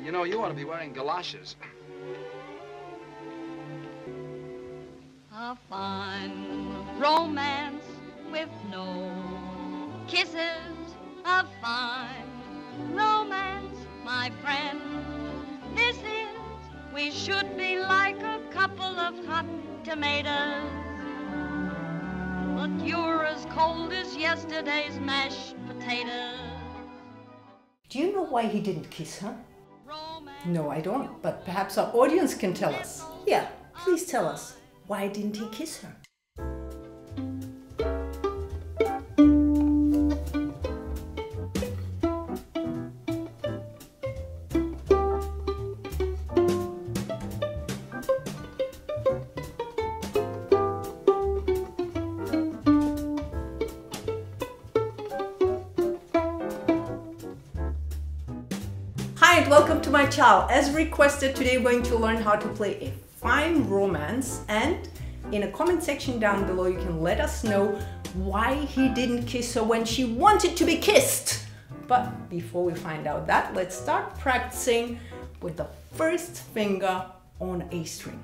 You know, you ought to be wearing galoshes. A fine romance with no kisses. A fine romance, my friend. This is, we should be like a couple of hot tomatoes. But you're as cold as yesterday's mashed potatoes. Do you know why he didn't kiss her? No, I don't, but perhaps our audience can tell us. Yeah, please tell us. Why didn't he kiss her? Hi and welcome to my channel. As requested, today we're going to learn how to play a fine romance, and in a comment section down below you can let us know why he didn't kiss her when she wanted to be kissed. But before we find out that, let's start practicing with the first finger on A string.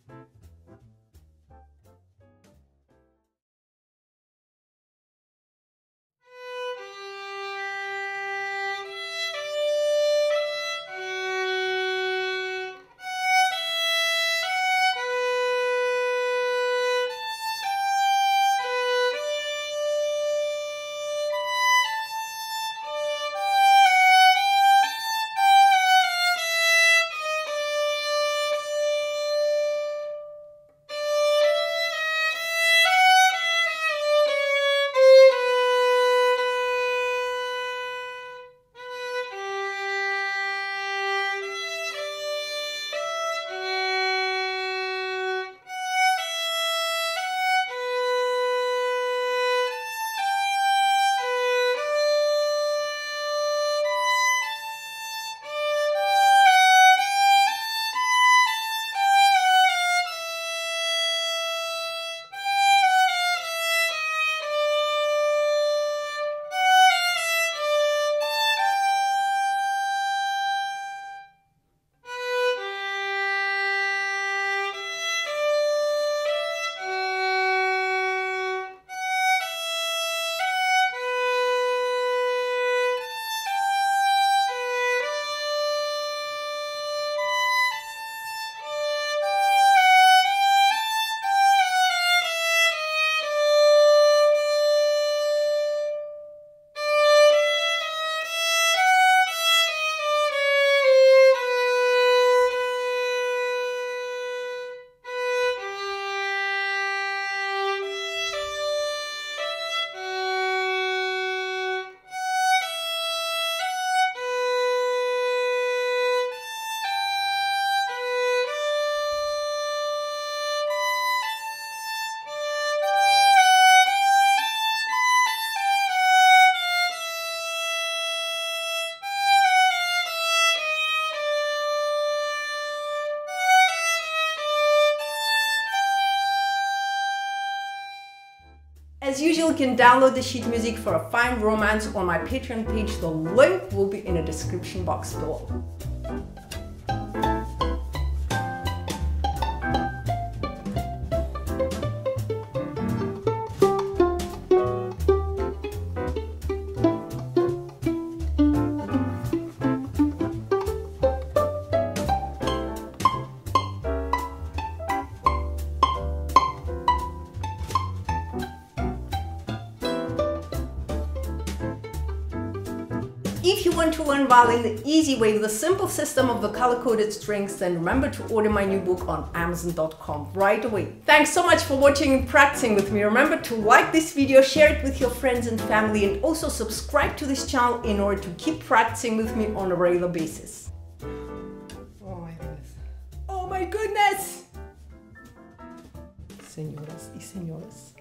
As usual, you can download the sheet music for a fine romance on my Patreon page. The link will be in the description box below. If you want to learn violin the easy way with a simple system of the color-coded strings, then remember to order my new book on Amazon.com right away. Thanks so much for watching and practicing with me. Remember to like this video, share it with your friends and family, and also subscribe to this channel in order to keep practicing with me on a regular basis. Oh my goodness. Oh my goodness! Señoras y señores.